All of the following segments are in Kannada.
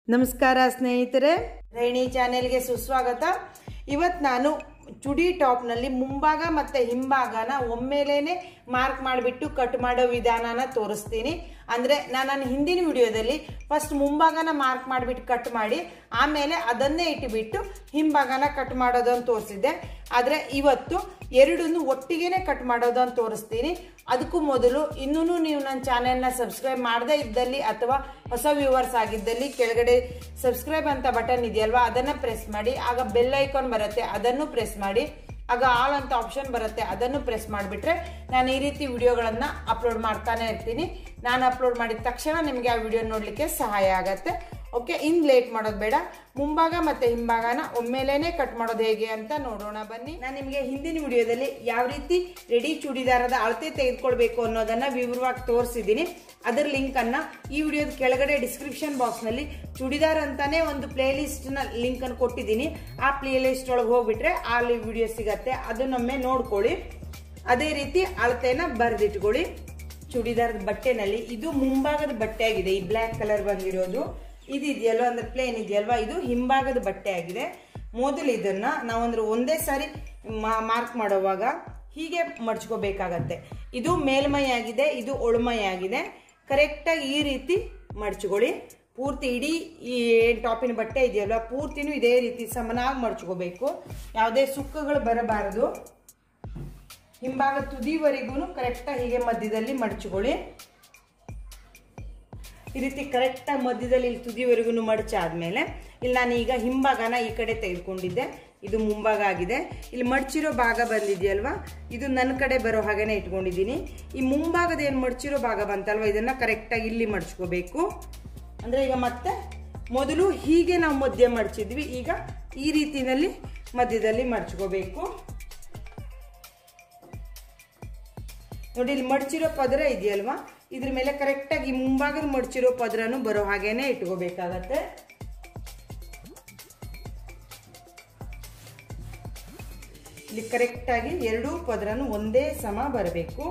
ನಮಸ್ಕಾರ ಸ್ನೇಹಿತರೆ, ರೇಣಿ ಚಾನೆಲ್ಗೆ ಸುಸ್ವಾಗತ. ಇವತ್ತು ನಾನು ಚುಡಿ ಟಾಪ್ನಲ್ಲಿ ಮುಂಭಾಗ ಮತ್ತು ಹಿಂಭಾಗನ ಒಮ್ಮೆಲೇನೆ ಮಾರ್ಕ್ ಮಾಡಿಬಿಟ್ಟು ಕಟ್ ಮಾಡೋ ವಿಧಾನನ ತೋರಿಸ್ತೀನಿ. ಅಂದರೆ ನಾನು ನನ್ನ ಹಿಂದಿನ ವಿಡಿಯೋದಲ್ಲಿ ಫಸ್ಟ್ ಮುಂಭಾಗನ ಮಾರ್ಕ್ ಮಾಡಿಬಿಟ್ಟು ಕಟ್ ಮಾಡಿ ಆಮೇಲೆ ಅದನ್ನೇ ಇಟ್ಟುಬಿಟ್ಟು ಹಿಂಭಾಗನ ಕಟ್ ಮಾಡೋದನ್ನು ತೋರಿಸಿದ್ದೆ. ಆದರೆ ಇವತ್ತು ಎರಡನ್ನೂ ಒಟ್ಟಿಗೆನೆ ಕಟ್ ಮಾಡೋದನ್ನು ತೋರಿಸ್ತೀನಿ. ಅದಕ್ಕೂ ಮೊದಲು ಇನ್ನೂ ನೀವು ನನ್ನ ಚಾನೆಲ್ನ ಸಬ್ಸ್ಕ್ರೈಬ್ ಮಾಡದೇ ಇದ್ದಲ್ಲಿ ಅಥವಾ ಹೊಸ ವ್ಯೂವರ್ಸ್ ಆಗಿದ್ದಲ್ಲಿ ಕೆಳಗಡೆ ಸಬ್ಸ್ಕ್ರೈಬ್ ಅಂತ ಬಟನ್ ಇದೆಯಲ್ವಾ, ಅದನ್ನು ಪ್ರೆಸ್ ಮಾಡಿ. ಆಗ ಬೆಲ್ ಐಕಾನ್ ಬರುತ್ತೆ, ಅದನ್ನು ಪ್ರೆಸ್ ಮಾಡಿ. ಆಗ ಆಲ್ ಅಂತ ಆಪ್ಷನ್ ಬರುತ್ತೆ, ಅದನ್ನು ಪ್ರೆಸ್ ಮಾಡಿಬಿಟ್ರೆ ನಾನು ಈ ರೀತಿ ವಿಡಿಯೋಗಳನ್ನು ಅಪ್ಲೋಡ್ ಮಾಡ್ತಾನೆ ಇರ್ತೀನಿ. ನಾನು ಅಪ್ಲೋಡ್ ಮಾಡಿದ ತಕ್ಷಣ ನಿಮಗೆ ಆ ವಿಡಿಯೋ ನೋಡಲಿಕ್ಕೆ ಸಹಾಯ ಆಗುತ್ತೆ. ಓಕೆ, ಇನ್ನು ಲೇಟ್ ಮಾಡೋದು ಬೇಡ. ಮುಂಭಾಗ ಮತ್ತು ಹಿಂಭಾಗನ ಒಮ್ಮೆಲೇನೆ ಕಟ್ ಮಾಡೋದು ಹೇಗೆ ಅಂತ ನೋಡೋಣ ಬನ್ನಿ. ನಾನು ನಿಮಗೆ ಹಿಂದಿನ ವಿಡಿಯೋದಲ್ಲಿ ಯಾವ ರೀತಿ ರೆಡಿ ಚೂಡಿದಾರದ ಅಳತೆ ತೆಗೆದುಕೊಳ್ಬೇಕು ಅನ್ನೋದನ್ನು ವಿವರವಾಗಿ ತೋರಿಸಿದ್ದೀನಿ. ಅದರ ಲಿಂಕನ್ನು ಈ ವಿಡಿಯೋದ ಕೆಳಗಡೆ ಡಿಸ್ಕ್ರಿಪ್ಷನ್ ಬಾಕ್ಸ್ನಲ್ಲಿ ಚೂಡಿದಾರ್ ಅಂತಾನೆ ಒಂದು ಪ್ಲೇ ಲಿಸ್ಟ್ನ ಲಿಂಕನ್ನು ಕೊಟ್ಟಿದ್ದೀನಿ. ಆ ಪ್ಲೇ ಲಿಸ್ಟ್ ಒಳಗೆ ಹೋಗ್ಬಿಟ್ರೆ ಅಲ್ಲಿ ವಿಡಿಯೋ ಸಿಗತ್ತೆ, ಅದನ್ನೊಮ್ಮೆ ನೋಡ್ಕೊಳ್ಳಿ. ಅದೇ ರೀತಿ ಅಳತೆನ ಬರೆದಿಟ್ಕೊಳ್ಳಿ. ಚೂಡಿದಾರದ ಬಟ್ಟೆನಲ್ಲಿ ಇದು ಮುಂಭಾಗದ ಬಟ್ಟೆ ಆಗಿದೆ, ಈ ಬ್ಲ್ಯಾಕ್ ಕಲರ್ ಬಂದಿರೋದು ಇದು ಇದೆಯಲ್ವಾ, ಅಂದ್ರೆ ಪ್ಲೇನ್ ಇದೆಯಲ್ವಾ, ಇದು ಹಿಂಭಾಗದ ಬಟ್ಟೆ ಆಗಿದೆ. ಮೊದಲು ಇದನ್ನ ನಾವಂದ್ರೆ ಒಂದೇ ಸಾರಿ ಮಾರ್ಕ್ ಮಾಡುವಾಗ ಹೀಗೆ ಮಡ್ಚ್ಕೋಬೇಕಾಗತ್ತೆ. ಇದು ಮೇಲ್ಮೈ ಆಗಿದೆ, ಇದು ಒಳಮೈ ಆಗಿದೆ. ಕರೆಕ್ಟಾಗಿ ಈ ರೀತಿ ಮಡ್ಚ್ಕೊಳ್ಳಿ. ಪೂರ್ತಿ ಇಡೀ ಈ ಟಾಪಿನ ಬಟ್ಟೆ ಇದೆಯಲ್ವಾ, ಪೂರ್ತಿನೂ ಇದೇ ರೀತಿ ಸಮನಾಗಿ ಮಡ್ಚ್ಕೋಬೇಕು. ಯಾವುದೇ ಸುಕ್ಕಗಳು ಬರಬಾರದು. ಹಿಂಭಾಗ ತುದಿವರೆಗೂ ಕರೆಕ್ಟಾಗಿ ಹೀಗೆ ಮಧ್ಯದಲ್ಲಿ ಮಡ್ಚ್ಕೊಳ್ಳಿ. ಈ ರೀತಿ ಕರೆಕ್ಟಾಗಿ ಮಧ್ಯದಲ್ಲಿ ಇಲ್ಲಿ ತುದಿವರೆಗೂ ಮಡಚಾದ್ಮೇಲೆ ಇಲ್ಲಿ ನಾನು ಈಗ ಹಿಂಭಾಗನ ಈ ಕಡೆ ತೆಗೆದುಕೊಂಡಿದ್ದೆ, ಇದು ಮುಂಭಾಗ ಆಗಿದೆ. ಇಲ್ಲಿ ಮಡ್ಚಿರೋ ಭಾಗ ಬಂದಿದೆಯಲ್ವಾ, ಇದು ನನ್ನ ಕಡೆ ಬರೋ ಹಾಗೇನೆ ಇಟ್ಕೊಂಡಿದ್ದೀನಿ. ಈ ಮುಂಭಾಗದ ಏನು ಮಡ್ಚಿರೋ ಭಾಗ ಬಂತಲ್ವ, ಇದನ್ನ ಕರೆಕ್ಟಾಗಿ ಇಲ್ಲಿ ಮಡ್ಚ್ಕೋಬೇಕು. ಅಂದರೆ ಈಗ ಮತ್ತೆ ಮೊದಲು ಹೀಗೆ ನಾವು ಮಧ್ಯ ಮಡ್ಚಿದ್ವಿ, ಈಗ ಈ ರೀತಿಯಲ್ಲಿ ಮಧ್ಯದಲ್ಲಿ ಮಡ್ಚ್ಕೋಬೇಕು. ನೋಡಿ, ಇಲ್ಲಿ ಮಡ್ಚಿರೋ ಪದರ ಇದೆಯಲ್ವಾ, ಇದ್ರ ಮೇಲೆ ಕರೆಕ್ಟಾಗಿ ಮುಂಭಾಗದ ಮಡ್ಚಿರೋ ಪದರನು ಬರೋ ಹಾಗೇನೆ ಇಟ್ಕೋಬೇಕಾಗತ್ತೆ. ಇಲ್ಲಿ ಕರೆಕ್ಟಾಗಿ ಎರಡೂ ಪದರನು ಒಂದೇ ಸಮ ಬರಬೇಕು.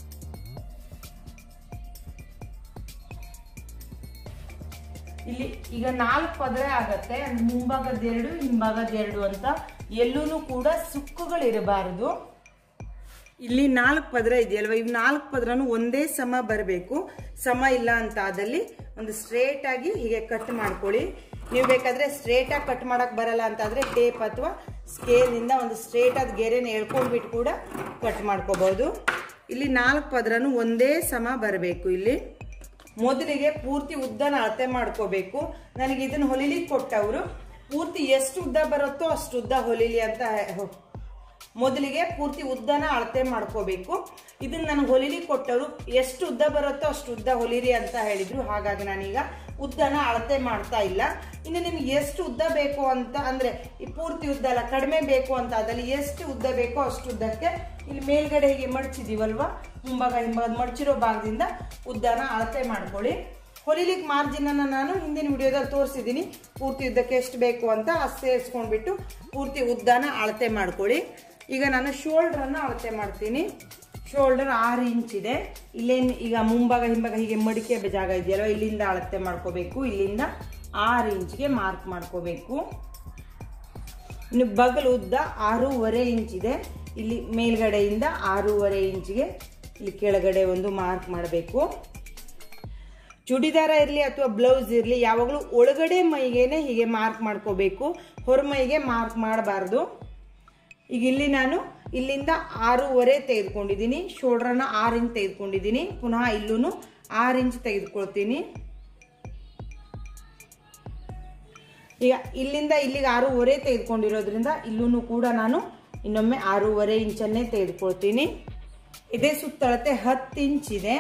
ಇಲ್ಲಿ ಈಗ 4 ಪದರ ಆಗತ್ತೆ, ಮುಂಭಾಗದ 2 ಹಿಂಭಾಗದ 2 ಅಂತ. ಎಲ್ಲೂ ಕೂಡ ಸುಕ್ಕುಗಳಿರಬಾರದು. ಇಲ್ಲಿ 4 ಪದರ ಇದೆಯಲ್ವಾ, ಇವ್ 4 ಪದರನು ಒಂದೇ ಸಮ ಬರಬೇಕು. ಸಮ ಇಲ್ಲ ಅಂತ ಆದಲ್ಲಿ ಒಂದು ಸ್ಟ್ರೇಟ್ ಆಗಿ ಹೀಗೆ ಕಟ್ ಮಾಡ್ಕೊಳ್ಳಿ. ನೀವು ಬೇಕಾದ್ರೆ ಸ್ಟ್ರೇಟ್ ಆಗಿ ಕಟ್ ಮಾಡಕ್ ಬರಲ್ಲ ಅಂತ ಆದ್ರೆ ಟೇಪ್ ಅಥವಾ ಸ್ಕೇಲ್ ನಿಂದ ಒಂದು ಸ್ಟ್ರೇಟ್ ಆದ ಗೆರೆನ ಎಳ್ಕೊಂಡ್ಬಿಟ್ಟು ಕೂಡ ಕಟ್ ಮಾಡ್ಕೋಬಹುದು. ಇಲ್ಲಿ 4 ಪದರನು ಒಂದೇ ಸಮ ಬರಬೇಕು. ಇಲ್ಲಿ ಮೊದಲಿಗೆ ಪೂರ್ತಿ ಉದ್ದನ ಅಳತೆ ಮಾಡ್ಕೋಬೇಕು. ನನಗೆ ಇದನ್ನ ಹೊಲಿಲಿಕ್ಕೆ ಕೊಟ್ಟವರು ಪೂರ್ತಿ ಎಷ್ಟು ಉದ್ದ ಬರುತ್ತೋ ಅಷ್ಟು ಉದ್ದ ಹೊಲಿಲಿ ಅಂತ ಮೊದಲಿಗೆ ಪೂರ್ತಿ ಉದ್ದನ ಅಳತೆ ಮಾಡ್ಕೋಬೇಕು. ಇದನ್ನ ನನಗೆ ಹೊಲಿಲಿಕ್ಕೆ ಕೊಟ್ಟವರು ಎಷ್ಟು ಉದ್ದ ಬರುತ್ತೋ ಅಷ್ಟು ಉದ್ದ ಹೊಲಿರಿ ಅಂತ ಹೇಳಿದ್ರು. ಹಾಗಾಗಿ ನಾನೀಗ ಉದ್ದನ ಅಳತೆ ಮಾಡ್ತಾ ಇಲ್ಲ. ಇನ್ನು ನಿಮ್ಗೆ ಎಷ್ಟು ಉದ್ದ ಬೇಕು ಅಂತ ಅಂದ್ರೆ ಈ ಪೂರ್ತಿ ಉದ್ದ ಅಲ್ಲ, ಕಡಿಮೆ ಬೇಕು ಅಂತ ಅದಲ್ಲಿ ಎಷ್ಟು ಉದ್ದ ಬೇಕೋ ಅಷ್ಟು ಉದ್ದಕ್ಕೆ ಇಲ್ಲಿ ಮೇಲ್ಗಡೆ ಹೀಗೆ ಮಡ್ಚಿದೀವಲ್ವಾ, ಮುಂಭಾಗ ಹಿಂಭಾಗ ಮಡ್ಚಿರೋ ಭಾಗದಿಂದ ಉದ್ದನ ಅಳತೆ ಮಾಡ್ಕೊಳ್ಳಿ. ಹೊಲಿಲಿಕ್ಕೆ ಮಾರ್ಜಿನ್ ಅನ್ನ ನಾನು ಹಿಂದಿನ ವಿಡಿಯೋದಲ್ಲಿ ತೋರಿಸಿದ್ದೀನಿ. ಪೂರ್ತಿ ಉದ್ದಕ್ಕೆ ಎಷ್ಟು ಬೇಕು ಅಂತ ಸೇರಿಸ್ಕೊಂಡ್ಬಿಟ್ಟು ಪೂರ್ತಿ ಉದ್ದನ ಅಳತೆ ಮಾಡ್ಕೊಳ್ಳಿ. ಈಗ ನಾನು ಶೋಲ್ಡ್ರನ್ನ ಅಳತೆ ಮಾಡ್ತೀನಿ. ಶೋಲ್ಡರ್ 6 ಇಂಚ್ ಇದೆ. ಇಲ್ಲೇನು ಈಗ ಮುಂಭಾಗ ಹಿಂಭಾಗ ಹೀಗೆ ಮಡಿಕೆ ಜಾಗ ಇದೆಯಲ್ವ, ಇಲ್ಲಿಂದ ಅಳತೆ ಮಾಡ್ಕೋಬೇಕು. ಇಲ್ಲಿಂದ 6 ಇಂಚ್ಗೆ ಮಾರ್ಕ್ ಮಾಡ್ಕೋಬೇಕು. ಇನ್ನು ಬಗಲು ಉದ್ದ 6.5 ಇಂಚ್ ಇದೆ. ಇಲ್ಲಿ ಮೇಲ್ಗಡೆಯಿಂದ 6.5 ಇಂಚ್ಗೆ ಇಲ್ಲಿ ಕೆಳಗಡೆ ಒಂದು ಮಾರ್ಕ್ ಮಾಡಬೇಕು. ಚೂಡಿದಾರ ಇರಲಿ ಅಥವಾ ಬ್ಲೌಸ್ ಇರಲಿ, ಯಾವಾಗಲೂ ಒಳಗಡೆ ಮೈಗೇನೆ ಹೀಗೆ ಮಾರ್ಕ್ ಮಾಡ್ಕೋಬೇಕು, ಹೊರಮೈಗೆ ಮಾರ್ಕ್ ಮಾಡಬಾರ್ದು. ಈಗ ಇಲ್ಲಿ ನಾನು ಇಲ್ಲಿಂದ 6.5 ತೆಗೆದುಕೊಂಡಿದ್ದೀನಿ, ಶೋಲ್ಡ್ರನ್ನ 6 ಇಂಚ್ ತೆಗೆದುಕೊಂಡಿದ್ದೀನಿ. ಪುನಃ ಇಲ್ಲೂ 6 ಇಂಚ್ ತೆಗೆದುಕೊಳ್ತೀನಿ. ಈಗ ಇಲ್ಲಿಂದ ಇಲ್ಲಿಗೆ 6.5 ತೆಗೆದುಕೊಂಡಿರೋದ್ರಿಂದ ಇಲ್ಲೂ ಕೂಡ ನಾನು ಇನ್ನೊಮ್ಮೆ 6.5 ಇಂಚನ್ನೇ ತೆಗೆದುಕೊಳ್ತೀನಿ. ಇದೇ ಸುತ್ತಳತೆ 10 ಇಂಚ್ ಇದೆ.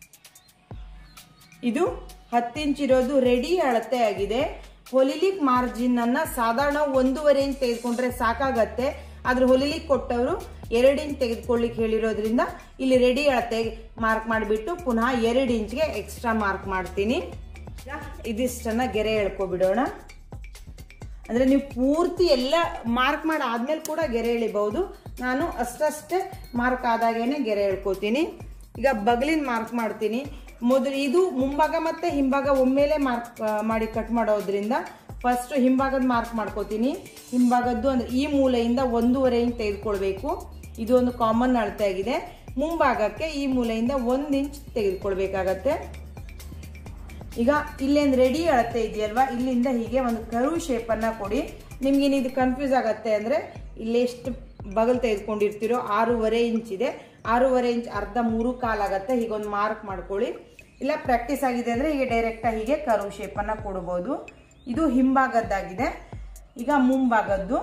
ಇದು 10 ಇಂಚ್ ಇರೋದು ರೆಡಿ ಅಳತೆ ಆಗಿದೆ. ಹೊಲಿಲಿಕ್ಕೆ ಮಾರ್ಜಿನ್ ಅನ್ನ ಸಾಧಾರಣ 1.5 ಇಂಚ್ ತೆಗೆದುಕೊಂಡ್ರೆ ಸಾಕಾಗತ್ತೆ. ಆದ್ರೆ ಹೊಲಿಲಿಕ್ಕೆ ಕೊಟ್ಟವರು 2 ಇಂಚ್ ತೆಗೆದುಕೊಳ್ಳಿಕ್ಕೆ ಹೇಳಿರೋದ್ರಿಂದ ಇಲ್ಲಿ ರೆಡಿ ಅಳತೆ ಮಾರ್ಕ್ ಮಾಡಿಬಿಟ್ಟು ಪುನಃ 2 ಇಂಚ್ಗೆ ಎಕ್ಸ್ಟ್ರಾ ಮಾರ್ಕ್ ಮಾಡ್ತೀನಿ. ಇದಿಷ್ಟನ್ನ ಗೆರೆ ಎಳ್ಕೊಬಿಡೋಣ. ಅಂದ್ರೆ ನೀವು ಪೂರ್ತಿ ಎಲ್ಲ ಮಾರ್ಕ್ ಮಾಡಿ ಆದ್ಮೇಲೆ ಕೂಡ ಗೆರೆ ಎಳಿಬಹುದು. ನಾನು ಅಷ್ಟೇ ಮಾರ್ಕ್ ಆದಾಗೇನೆ ಗೆರೆ ಎಳ್ಕೋತೀನಿ. ಈಗ ಬಗಲಿನ ಮಾರ್ಕ್ ಮಾಡ್ತೀನಿ. ಮೊದಲು ಇದು ಮುಂಭಾಗ ಮತ್ತೆ ಹಿಂಭಾಗ ಒಮ್ಮೆಲೆ ಮಾರ್ಕ್ ಮಾಡಿ ಕಟ್ ಮಾಡೋದ್ರಿಂದ ಫಸ್ಟ್ ಹಿಂಭಾಗದ ಮಾರ್ಕ್ ಮಾಡ್ಕೋತೀನಿ. ಹಿಂಭಾಗದ್ದು ಅಂದ್ರೆ ಈ ಮೂಲೆಯಿಂದ 1.5 ಇಂಚ್ ತೆಗೆದುಕೊಳ್ಬೇಕು. ಇದು ಒಂದು ಕಾಮನ್ ಅಳತೆ ಆಗಿದೆ. ಮುಂಭಾಗಕ್ಕೆ ಈ ಮೂಲೆಯಿಂದ 1 ಇಂಚ್ ತೆಗೆದುಕೊಳ್ಬೇಕಾಗತ್ತೆ. ಈಗ ಇಲ್ಲೇನು ರೆಡಿ ಅಳತೆ ಇದೆಯಲ್ವಾ, ಇಲ್ಲಿಂದ ಹೀಗೆ ಒಂದು ಕರ್ವ್ ಶೇಪ್ ಅನ್ನ ಕೊಡಿ. ನಿಮ್ಗೇನು ಇದು ಕನ್ಫ್ಯೂಸ್ ಆಗತ್ತೆ ಅಂದ್ರೆ ಇಲ್ಲಿ ಎಷ್ಟು ಬಗಲ್ ತೆಗೆದುಕೊಂಡಿರ್ತೀರೋ 6.5 ಇಂಚ್ ಇದೆ. 6.5 ಇಂಚ್ ಅರ್ಧ 3/4 ಆಗತ್ತೆ. ಹೀಗೊಂದು ಮಾರ್ಕ್ ಮಾಡ್ಕೊಳ್ಳಿ. ಇಲ್ಲ ಪ್ರಾಕ್ಟೀಸ್ ಆಗಿದೆ ಅಂದ್ರೆ ಹೀಗೆ ಡೈರೆಕ್ಟ್ ಆಗಿ ಹೀಗೆ ಕರ್ವ್ ಶೇಪ್ ಅನ್ನ ಕೊಡಬಹುದು. ಇದು ಹಿಂಭಾಗದ್ದಾಗಿದೆ. ಈಗ ಮುಂಭಾಗದ್ದು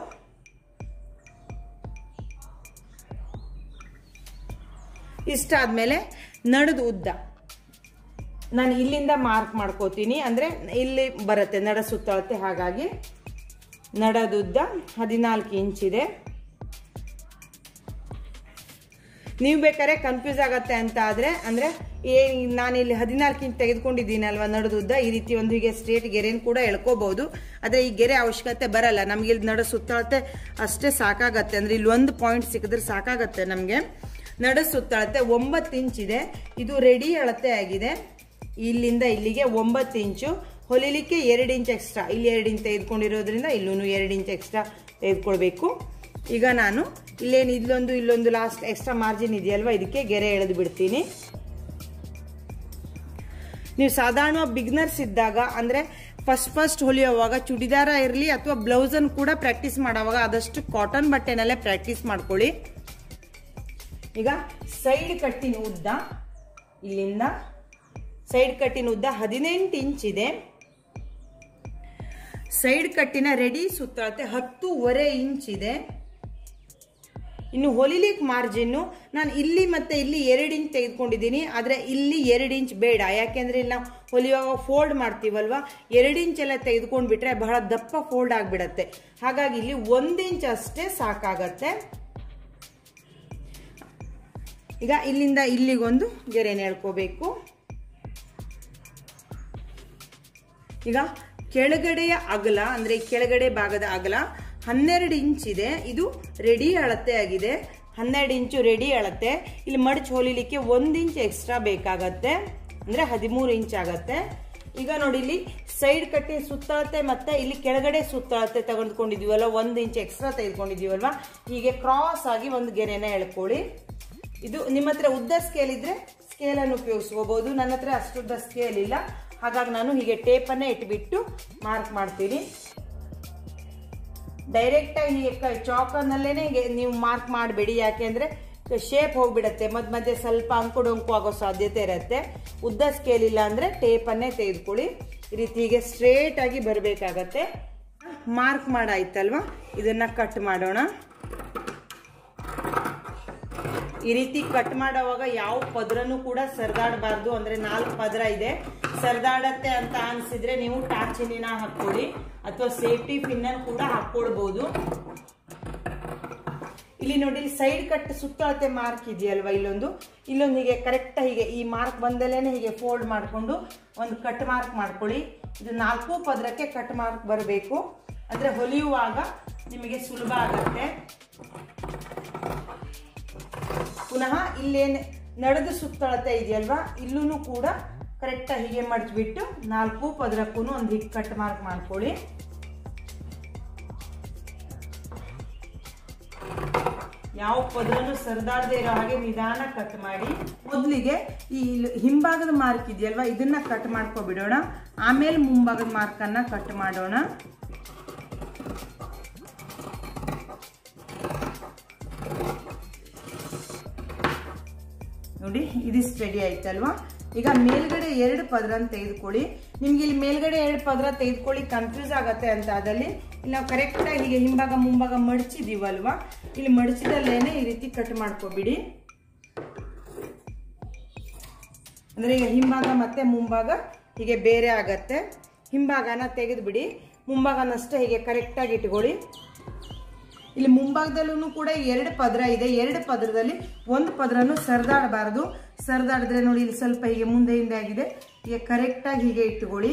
ಇಷ್ಟಾದ್ಮೇಲೆ ನಡದ ಉದ್ದ ನಾನು ಇಲ್ಲಿಂದ ಮಾರ್ಕ್ ಮಾಡ್ಕೋತೀನಿ. ಅಂದ್ರೆ ಇಲ್ಲಿ ಬರುತ್ತೆ ನಡ ಸುತ್ತಳತೆ. ಹಾಗಾಗಿ ನಡದುದ್ದ 14 ಇಂಚ್ ಇದೆ. ನೀವು ಬೇಕಾದ್ರೆ ಕನ್ಫ್ಯೂಸ್ ಆಗತ್ತೆ ಅಂತ ಆದ್ರೆ ಅಂದ್ರೆ ನಾನು ಇಲ್ಲಿ 14 ಇಂಚ್ ತೆಗೆದುಕೊಂಡಿದ್ದೀನಲ್ವಾ ನಡದುದ್ದ, ಈ ರೀತಿ ಒಂದು ಹೀಗೆ ಸ್ಟ್ರೇಟ್ ಗೆರೆನ್ ಕೂಡ ಎಳ್ಕೋಬಹುದು. ಆದ್ರೆ ಈ ಗೆರೆ ಅವಶ್ಯಕತೆ ಬರಲ್ಲ ನಮ್ಗೆ. ಇಲ್ಲಿ ನಡ ಸುತ್ತಳತೆ ಅಷ್ಟೇ ಸಾಕಾಗತ್ತೆ. ಅಂದ್ರೆ ಇಲ್ಲಿ ಒಂದು ಪಾಯಿಂಟ್ ಸಿಕ್ಕಿದ್ರೆ ಸಾಕಾಗತ್ತೆ ನಮ್ಗೆ. ನಡ ಸುತ್ತಳತೆ 9 ಇಂಚ್ ಇದೆ. ಇದು ರೆಡಿ ಅಳತೆ ಆಗಿದೆ. ಇಲ್ಲಿಂದ ಇಲ್ಲಿಗೆ 9 ಇಂಚು. ಹೊಲಿಲಿಕ್ಕೆ 2 ಇಂಚ್ ಎಕ್ಸ್ಟ್ರಾ, ಇಲ್ಲಿ 2 ಇಂಚ್ ತೆಗೆದುಕೊಂಡಿರೋದ್ರಿಂದ ಇಲ್ಲೂ 2 ಇಂಚ್ ಎಕ್ಸ್ಟ್ರಾ ತೆಗೆದುಕೊಳ್ಬೇಕು. ಈಗ ನಾನು ಇಲ್ಲೇನು ಇಲ್ಲೊಂದು ಲಾಸ್ಟ್ ಎಕ್ಸ್ಟ್ರಾ ಮಾರ್ಜಿನ್ ಇದೆಯಲ್ವಾ, ಇದಕ್ಕೆ ಗೆರೆ ಎಳೆದು ಬಿಡ್ತೀನಿ. ನೀವು ಸಾಧಾರಣ ಬಿಗ್ನರ್ಸ್ ಇದ್ದಾಗ ಅಂದ್ರೆ ಫಸ್ಟ್ ಹೊಲಿಯುವಾಗ ಚೂಡಿದಾರ ಇರಲಿ ಅಥವಾ ಬ್ಲೌಸ್ ಅನ್ನು ಕೂಡ ಪ್ರಾಕ್ಟೀಸ್ ಮಾಡುವಾಗ ಆದಷ್ಟು ಕಾಟನ್ ಬಟ್ಟೆನಲ್ಲೇ ಪ್ರಾಕ್ಟೀಸ್ ಮಾಡ್ಕೊಳ್ಳಿ. ಈಗ ಸೈಡ್ ಕಟ್ಟಿನ ಉದ್ದ ಇಲ್ಲಿಂದ ಸೈಡ್ ಕಟ್ಟಿನ ಉದ್ದ 18 ಇಂಚ್ ಇದೆ. ಸೈಡ್ ಕಟ್ಟಿನ ರೆಡಿ ಸುತ್ತಳತೆ 10.5 ಇಂಚ್ ಇದೆ. ಇನ್ನು ಹೊಲಿಲಿಕ್ಕೆ ಮಾರ್ಜಿನ್ ನಾನು ಇಲ್ಲಿ ಮತ್ತೆ ಇಲ್ಲಿ 2 ಇಂಚ್ ತೆಗೆದುಕೊಂಡಿದ್ದೀನಿ. ಆದ್ರೆ ಇಲ್ಲಿ 2 ಇಂಚ್ ಬೇಡ. ಯಾಕೆಂದ್ರೆ ಇಲ್ಲಿ ನಾವು ಹೊಲಿಯುವಾಗ ಫೋಲ್ಡ್ ಮಾಡ್ತೀವಲ್ವಾ, 2 ಇಂಚ್ ಎಲ್ಲ ತೆಗೆದುಕೊಂಡು ಬಿಟ್ರೆ ಬಹಳ ದಪ್ಪ ಫೋಲ್ಡ್ ಆಗ್ಬಿಡತ್ತೆ. ಹಾಗಾಗಿ ಇಲ್ಲಿ 1 ಇಂಚ್ ಅಷ್ಟೇ ಸಾಕಾಗತ್ತೆ. ಈಗ ಇಲ್ಲಿಂದ ಇಲ್ಲಿಗೊಂದು ಗೆರೆನ ಎಳ್ಕೋಬೇಕು. ಈಗ ಕೆಳಗಡೆಯ ಅಗಲ ಅಂದ್ರೆ ಕೆಳಗಡೆ ಭಾಗದ ಅಗಲ 12 ಇಂಚ್ ಇದೆ. ಇದು ರೆಡಿ ಅಳತೆ ಆಗಿದೆ. 12 ಇಂಚು ರೆಡಿ ಅಳತೆ. ಇಲ್ಲಿ ಮಡಚ್ ಹೊಲಿಲಿಕ್ಕೆ 1 ಇಂಚ್ ಎಕ್ಸ್ಟ್ರಾ ಬೇಕಾಗತ್ತೆ. ಅಂದ್ರೆ 13 ಇಂಚ್ ಆಗತ್ತೆ. ಈಗ ನೋಡಿ ಇಲ್ಲಿ ಸೈಡ್ ಕಟ್ಟಿ ಸುತ್ತಳತೆ ಮತ್ತೆ ಇಲ್ಲಿ ಕೆಳಗಡೆ ಸುತ್ತಳತೆ ತೆಗೆದುಕೊಂಡಿದೀವಲ್ಲ, 1 ಇಂಚ್ ಎಕ್ಸ್ಟ್ರಾ ತೆಗೆದುಕೊಂಡಿದೀವಲ್ವಾ, ಹೀಗೆ ಕ್ರಾಸ್ ಆಗಿ ಒಂದು ಗೆರೆನ ಎಳ್ಕೊಳ್ಳಿ. ಇದು ನಿಮ್ಮ ಹತ್ರ ಉದ್ದ ಸ್ಕೇಲ್ ಇದ್ರೆ ಸ್ಕೇಲ್ ಅನ್ನು ಉಪಯೋಗಿಸ್ಕೋಬಹುದು. ನನ್ನ ಹತ್ರ ಅಷ್ಟುದ್ದ ಸ್ಕೇಲ್ ಇಲ್ಲ. ಹಾಗಾಗಿ ನಾನು ಹೀಗೆ ಟೇಪ್ ಅನ್ನೇ ಇಟ್ಬಿಟ್ಟು ಮಾರ್ಕ್ ಮಾಡ್ತೀನಿ. ಡೈರೆಕ್ಟ್ ಆಗಿ ಹೀಗೆ ಚಾಕನಲ್ಲೇನೆ ನೀವು ಮಾರ್ಕ್ ಮಾಡಬೇಡಿ. ಯಾಕೆಂದ್ರೆ ಶೇಪ್ ಹೋಗ್ಬಿಡತ್ತೆ. ಮಧ್ಯೆ ಸ್ವಲ್ಪ ಅಂಕು ಆಗೋ ಸಾಧ್ಯತೆ ಇರುತ್ತೆ. ಉದ್ದ ಸ್ಕೇಲ್ ಇಲ್ಲ ಅಂದ್ರೆ ಟೇಪ್ ಅನ್ನೇ ತೆಗೆದುಕೊಳ್ಳಿ. ಈ ರೀತಿ ಹೀಗೆ ಸ್ಟ್ರೇಟ್ ಆಗಿ ಬರಬೇಕಾಗತ್ತೆ. ಮಾರ್ಕ್ ಮಾಡಾಯ್ತಲ್ವಾ, ಇದನ್ನ ಕಟ್ ಮಾಡೋಣ. ಈ ರೀತಿ ಕಟ್ ಮಾಡುವಾಗ ಯಾವ ಪದರನು ಕೂಡ ಸರಿದಾಡಬಾರ್ದು. ಅಂದ್ರೆ 4 ಪದರ ಇದೆ. ಸರಿದಾಡತ್ತೆ ಅಂತ ಅನ್ಸಿದ್ರೆ ನೀವು ಟಾರ್ಚಿನ ಹಾಕೊಳ್ಳಿ ಅಥವಾ ಸೇಫ್ಟಿ ಪಿನ್ ಅನ್ನು ಕೂಡ ಹಾಕೊಳ್ಬಹುದು. ಇಲ್ಲಿ ನೋಡಿ ಸೈಡ್ ಕಟ್ ಸುತ್ತಳತೆ ಮಾರ್ಕ್ ಇದೆಯಲ್ವಾ, ಇಲ್ಲೊಂದು ಹೀಗೆ ಕರೆಕ್ಟ್ ಹೀಗೆ ಈ ಮಾರ್ಕ್ ಬಂದಲೇನೆ ಹೀಗೆ ಫೋಲ್ಡ್ ಮಾಡಿಕೊಂಡು ಒಂದು ಕಟ್ ಮಾರ್ಕ್ ಮಾಡ್ಕೊಳ್ಳಿ. ಇದು 4 ಪದರಕ್ಕೆ ಕಟ್ ಮಾರ್ಕ್ ಬರಬೇಕು. ಅಂದ್ರೆ ಹೊಲಿಯುವಾಗ ನಿಮಗೆ ಸುಲಭ ಆಗತ್ತೆ. ಪುನಃ ಇಲ್ಲೇನು ನಡೆದ ಸುತ್ತಳತೆ ಇದೆಯಲ್ವಾ, ಇಲ್ಲೂ ಕೂಡ ಕರೆಕ್ಟ್ ಹೀಗೆ ಮಡಚ್ಬಿಟ್ಟು 4 ಪದರಕ್ಕೂ ಒಂದು ಹೀಗೆ ಕಟ್ ಮಾರ್ಕ್ ಮಾಡ್ಕೊಳ್ಳಿ. ಯಾವ ಪದರನು ಸರಿದಾಡದೆ ಇರೋ ಹಾಗೆ ನಿಧಾನ ಕಟ್ ಮಾಡಿ. ಮೊದಲಿಗೆ ಈ ಹಿಂಭಾಗದ ಮಾರ್ಕ್ ಇದೆಯಲ್ವಾ, ಇದನ್ನ ಕಟ್ ಮಾಡ್ಕೊಬಿಡೋಣ. ಆಮೇಲೆ ಮುಂಭಾಗದ ಮಾರ್ಕ್ ಅನ್ನ ಕಟ್ ಮಾಡೋಣ. ನೋಡಿ ಇದಿಷ್ಟು ರೆಡಿ ಆಯ್ತಲ್ವಾ. ಈಗ ಮೇಲ್ಗಡೆ 2 ಪದರನ್ನು ತೆಗೆದುಕೊಳ್ಳಿ. ನಿಮ್ಗೆ ಇಲ್ಲಿ ಮೇಲ್ಗಡೆ 2 ಪದರ ತೆಗೆದುಕೊಳ್ಳಿ ಕನ್ಫ್ಯೂಸ್ ಆಗತ್ತೆ ಅಂತ ಆದಲ್ಲಿ ಇಲ್ಲಿ ನಾವು ಕರೆಕ್ಟ್ ಆಗಿ ಹೀಗೆ ಹಿಂಭಾಗ ಮುಂಭಾಗ ಮಡಚಿದೀವಲ್ವಾ, ಇಲ್ಲಿ ಮಡಚಿದಲ್ಲೇನೆ ಈ ರೀತಿ ಕಟ್ ಮಾಡ್ಕೊಬಿಡಿ. ಅಂದ್ರೆ ಈಗ ಹಿಂಭಾಗ ಮತ್ತೆ ಮುಂಭಾಗ ಹೀಗೆ ಬೇರೆ ಆಗತ್ತೆ. ಹಿಂಭಾಗನ ತೆಗೆದ್ಬಿಡಿ, ಮುಂಭಾಗನಷ್ಟೇ ಹೀಗೆ ಕರೆಕ್ಟ್ ಆಗಿ ಇಟ್ಕೊಳ್ಳಿ. ಇಲ್ಲಿ ಮುಂಭಾಗದಲ್ಲೂ ಕೂಡ 2 ಪದರ ಇದೆ. 2 ಪದರದಲ್ಲಿ 1 ಪದರನು ಸರಿದಾಡಬಾರದು. ಸರಿದಾಡಿದ್ರೆ ನೋಡಿ ಇಲ್ಲಿ ಸ್ವಲ್ಪ ಹೀಗೆ ಮುಂದೆ ಹಿಂದೆ ಆಗಿದೆ. ಹೀಗೆ ಕರೆಕ್ಟ್ ಆಗಿ ಹೀಗೆ ಇಟ್ಟುಕೊಳ್ಳಿ.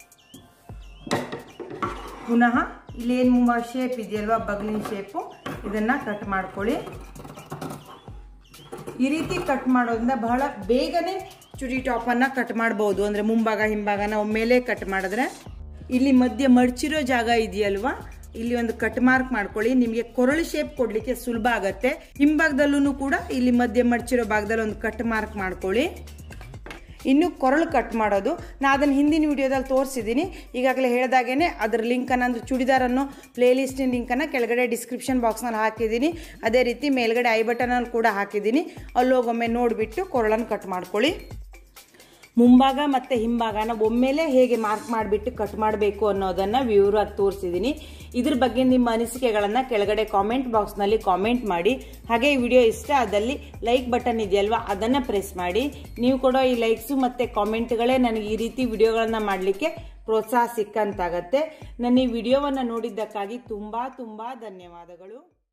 ಪುನಃ ಇಲ್ಲೇನು ಮುಂಭಾಗ ಶೇಪ್ ಇದೆಯಲ್ವಾ, ಬಗ್ಲಿನ ಶೇಪು, ಇದನ್ನ ಕಟ್ ಮಾಡ್ಕೊಳ್ಳಿ. ಈ ರೀತಿ ಕಟ್ ಮಾಡೋದ್ರಿಂದ ಬಹಳ ಬೇಗನೆ ಚುಡಿ ಟಾಪನ್ನು ಕಟ್ ಮಾಡ್ಬೋದು. ಅಂದರೆ ಮುಂಭಾಗ ಹಿಂಭಾಗನ ಒಮ್ಮೆಲೇ ಕಟ್ ಮಾಡಿದ್ರೆ ಇಲ್ಲಿ ಮಧ್ಯೆ ಮಡ್ಚಿರೋ ಜಾಗ ಇದೆಯಲ್ವಾ, ಇಲ್ಲಿ ಒಂದು ಕಟ್ ಮಾರ್ಕ್ ಮಾಡ್ಕೊಳ್ಳಿ. ನಿಮಗೆ ಕೊರಳು ಶೇಪ್ ಕೊಡ್ಲಿಕ್ಕೆ ಸುಲಭ ಆಗತ್ತೆ. ಹಿಂಭಾಗದಲ್ಲೂ ಕೂಡ ಇಲ್ಲಿ ಮಧ್ಯೆ ಮಡ್ಚಿರೋ ಭಾಗದಲ್ಲಿ ಒಂದು ಕಟ್ ಮಾರ್ಕ್ ಮಾಡ್ಕೊಳ್ಳಿ. ಇನ್ನು ಕೊರಳು ಕಟ್ ಮಾಡೋದು ನಾನು ಅದನ್ನು ಹಿಂದಿನ ವಿಡಿಯೋದಲ್ಲಿ ತೋರಿಸಿದ್ದೀನಿ. ಈಗಾಗಲೇ ಹೇಳಿದಾಗೇ ಅದರ ಲಿಂಕನ್ನು ಅಂದರೆ ಚೂಡಿದಾರನ್ನು ಪ್ಲೇಲಿಸ್ಟಿನ ಲಿಂಕನ್ನು ಕೆಳಗಡೆ ಡಿಸ್ಕ್ರಿಪ್ಷನ್ ಬಾಕ್ಸ್ನಲ್ಲಿ ಹಾಕಿದ್ದೀನಿ. ಅದೇ ರೀತಿ ಮೇಲ್ಗಡೆ ಐ ಬಟನಲ್ಲಿ ಕೂಡ ಹಾಕಿದ್ದೀನಿ. ಅಲ್ಲೋಗೊಮ್ಮೆ ನೋಡಿಬಿಟ್ಟು ಕೊರಳನ್ನು ಕಟ್ ಮಾಡ್ಕೊಳ್ಳಿ. ಮುಂಭಾಗ ಮತ್ತು ಹಿಂಭಾಗನ ಒಮ್ಮೆಲೇ ಹೇಗೆ ಮಾರ್ಕ್ ಮಾಡಿಬಿಟ್ಟು ಕಟ್ ಮಾಡಬೇಕು ಅನ್ನೋದನ್ನು ವಿವರವಾಗಿ ತೋರಿಸಿದ್ದೀನಿ. ಇದ್ರ ಬಗ್ಗೆ ನಿಮ್ಮ ಅನಿಸಿಕೆಗಳನ್ನು ಕೆಳಗಡೆ ಕಾಮೆಂಟ್ ಬಾಕ್ಸ್ನಲ್ಲಿ ಕಾಮೆಂಟ್ ಮಾಡಿ. ಹಾಗೆ ಈ ವಿಡಿಯೋ ಇಷ್ಟ ಆದಲ್ಲಿ ಲೈಕ್ ಬಟನ್ ಇದೆಯಲ್ವಾ, ಅದನ್ನು ಪ್ರೆಸ್ ಮಾಡಿ. ನೀವು ಕೊಡೋ ಈ ಲೈಕ್ಸು ಮತ್ತು ಕಾಮೆಂಟ್ಗಳೇ ನನಗೆ ಈ ರೀತಿ ವಿಡಿಯೋಗಳನ್ನು ಮಾಡಲಿಕ್ಕೆ ಪ್ರೋತ್ಸಾಹ ಸಿಕ್ಕಂತಾಗತ್ತೆ. ನನ್ನ ಈ ವಿಡಿಯೋವನ್ನು ನೋಡಿದ್ದಕ್ಕಾಗಿ ತುಂಬ ಧನ್ಯವಾದಗಳು.